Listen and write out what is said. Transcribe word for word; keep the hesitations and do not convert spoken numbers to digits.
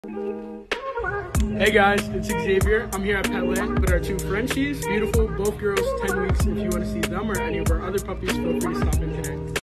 Hey guys, it's Xavier. I'm here at Petland with our two Frenchies. Beautiful, both girls, ten weeks. If you want to see them or any of our other puppies, feel free to stop in today.